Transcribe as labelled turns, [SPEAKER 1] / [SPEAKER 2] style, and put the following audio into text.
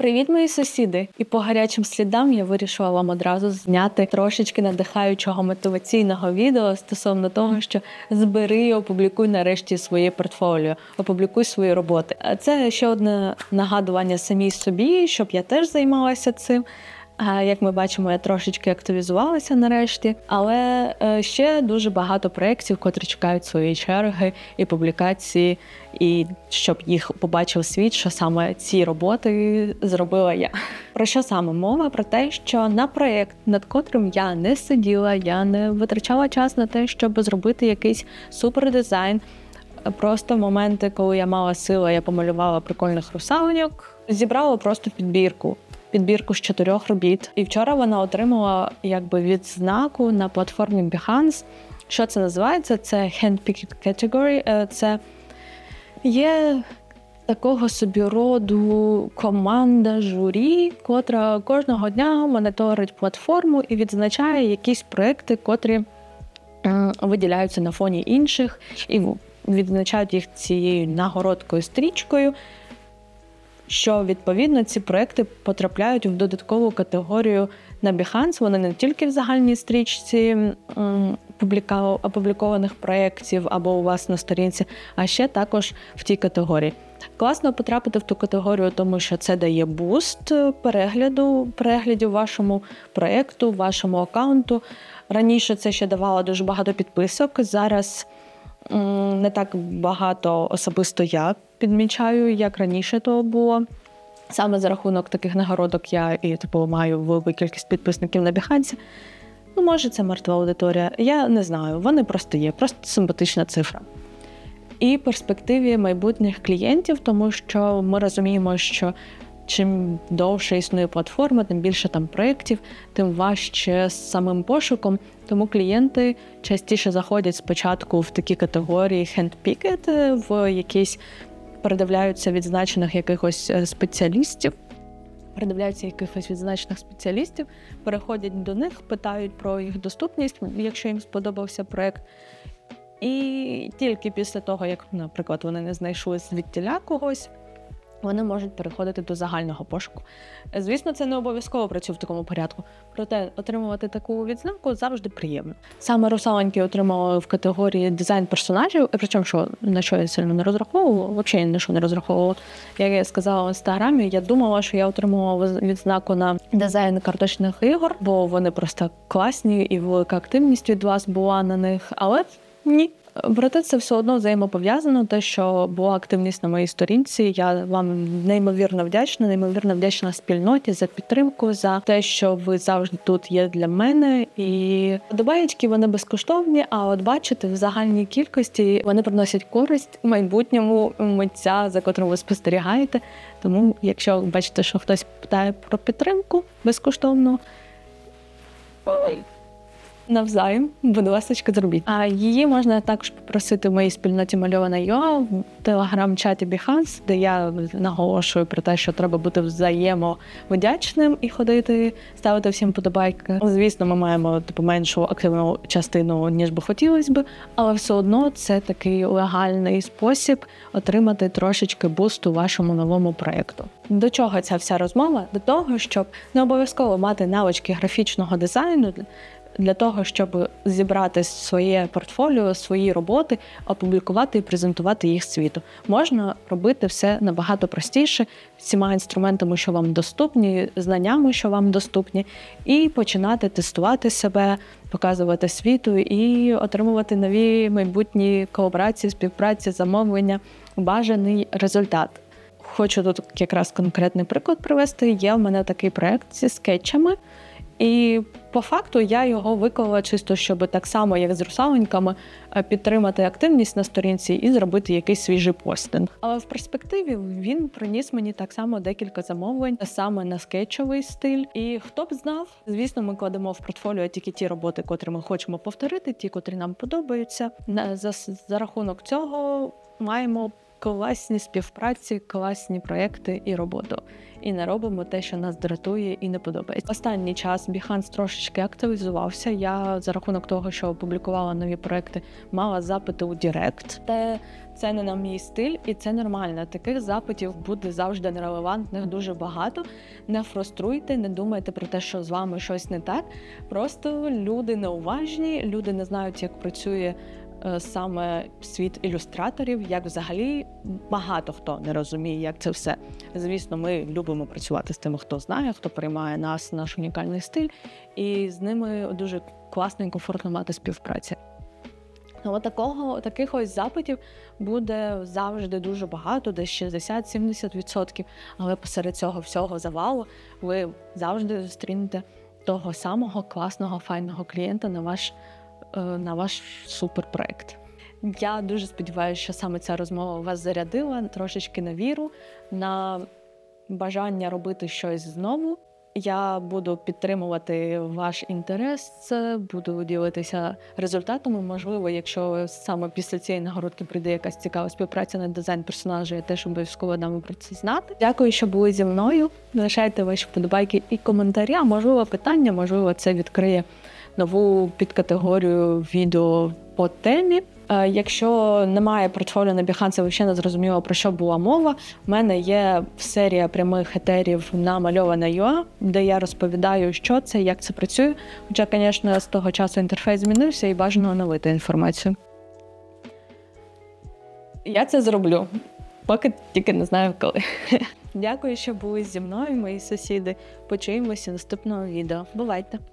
[SPEAKER 1] Привіт, мої сусіди! І по гарячим слідам я вирішила вам одразу зняти трошечки надихаючого мотиваційного відео стосовно того, що збери і опублікуй нарешті своє портфоліо, опублікуй свої роботи. А це ще одне нагадування самій собі, щоб я теж займалася цим. Як ми бачимо, я трошечки активізувалася нарешті, але ще дуже багато проєктів, котрі чекають своєї черги і публікації, і щоб їх побачив світ, що саме ці роботи зробила я. Про що саме мова? Про те, що на проєкт, над котрим я не сиділа, я не витрачала час на те, щоб зробити якийсь супердизайн. Просто в моменти, коли я мала силу, я помалювала прикольних русалоньок, зібрала просто підбірку з 4 робіт. І вчора вона отримала відзнаку на платформі Behance. Що це називається? Це Handpicked Category. Це є такого собі роду команда журі, котра кожного дня моніторить платформу і відзначає якісь проекти, котрі виділяються на фоні інших і відзначають їх цією нагородкою стрічкою, що, відповідно, ці проекти потрапляють в додаткову категорію на Behance. Вони не тільки в загальній стрічці опублікованих проєктів або у вас на сторінці, а ще також в тій категорії. Класно потрапити в ту категорію, тому що це дає буст переглядів вашому проєкту, вашому аккаунту. Раніше це ще давало дуже багато підписок, зараз не так багато особисто я підмічаю, як раніше то було. Саме за рахунок таких нагородок я і маю велику кількість підписників на Behance. Може, це мертва аудиторія, я не знаю. Вони просто є, просто симпатична цифра. І перспективі майбутніх клієнтів, тому що ми розуміємо, що чим довше існує платформа, тим більше там проєктів, тим важче з самим пошуком. Тому клієнти частіше заходять спочатку в такі категорії handpicked, в якісь передивляються відзначених якихось спеціалістів, переходять до них, питають про їх доступність, якщо їм сподобався проєкт. І тільки після того, як, наприклад, вони не знайшли звідтіля когось, вони можуть переходити до загального пошуку. Звісно, це не обов'язково працює в такому порядку, проте отримувати таку відзнаку завжди приємно. Саме русалоньки отримали в категорії дизайн персонажів, причому на що я сильно не розраховувала, взагалі ні на що не розраховувала. Як я сказала в інстаграмі, я думала, що я отримала відзнаку на дизайн карточних ігор, бо вони просто класні і велика активність від вас була на них, але ні. Проте це все одно взаємопов'язано, те, що була активність на моїй сторінці. Я вам неймовірно вдячна спільноті за підтримку, за те, що ви завжди тут є для мене. І подобаєчки, вони безкоштовні, а от бачите, в загальній кількості вони приносять користь у майбутньому митця, за котрим ви спостерігаєте. Тому, якщо бачите, що хтось питає про підтримку безкоштовно, навзаєм, будь ласка, зробіть. А її можна також попросити в моїй спільноті Мальована.ua в телеграм-чаті Behance, де я наголошую про те, що треба бути взаємовдячним і ходити, ставити всім подобайки. Звісно, ми маємо меншу активну частину, ніж би хотілося б, але все одно це такий легальний спосіб отримати трошечки бусту вашому новому проєкту. До чого ця вся розмова? До того, щоб не обов'язково мати навички графічного дизайну, для того, щоб зібрати своє портфоліо, свої роботи, опублікувати і презентувати їх світу. Можна робити все набагато простіше, всіма інструментами, що вам доступні, знаннями, що вам доступні, і починати тестувати себе, показувати світу і отримувати нові майбутні колаборації, співпраці, замовлення, бажаний результат. Хочу тут якраз конкретний приклад привести. Є в мене такий проєкт зі скетчами, і по факту я його виклала чисто, щоб так само, як з русалоньками, підтримати активність на сторінці і зробити якийсь свіжий постинг. Але в перспективі він приніс мені так само декілька замовлень саме на скетчовий стиль. І хто б знав, звісно, ми кладемо в портфоліо тільки ті роботи, котрі ми хочемо повторити, ті, котрі нам подобаються. За рахунок цього маємо класні співпраці, класні проєкти і роботу. І не робимо те, що нас дратує і не подобається. Останній час Behance трошечки активізувався. Я за рахунок того, що опублікувала нові проєкти, мала запити у Директ. Це не на мій стиль, і це нормально. Таких запитів буде завжди нерелевантних дуже багато. Не фруструйте, не думайте про те, що з вами щось не так. Просто люди неуважні, люди не знають, як працює саме світ ілюстраторів, як взагалі багато хто не розуміє, як це все. Звісно, ми любимо працювати з тими, хто знає, хто приймає нас, наш унікальний стиль, і з ними дуже класно і комфортно мати співпрацю. Таких ось запитів буде завжди дуже багато, десь 60-70%, але посеред цього всього завалу ви завжди зустрінете того самого класного, файного клієнта на ваш суперпроект. Я дуже сподіваюся, що саме ця розмова вас зарядила трошечки на віру, на бажання робити щось знову. Я буду підтримувати ваш інтерес, буду ділитися результатами. Можливо, якщо саме після цієї нагородки прийде якась цікава співпраця на дизайн персонажа, я теж обов'язково дам про це знати. Дякую, що були зі мною. Залишайте ваші вподобайки і коментарі. Можливо, питання, можливо, це відкриє нову підкатегорію відео по темі. Якщо немає портфоліо на Behance, ви ще не зрозуміло, про що була мова, в мене є серія прямих етерів на Мальована.ua, де я розповідаю, що це, як це працює. Хоча, звісно, з того часу інтерфейс змінився і бажано оновити інформацію. Я це зроблю, поки тільки не знаю коли. Дякую, що були зі мною, мої сусіди. Почуємося в наступному відео. Бувайте!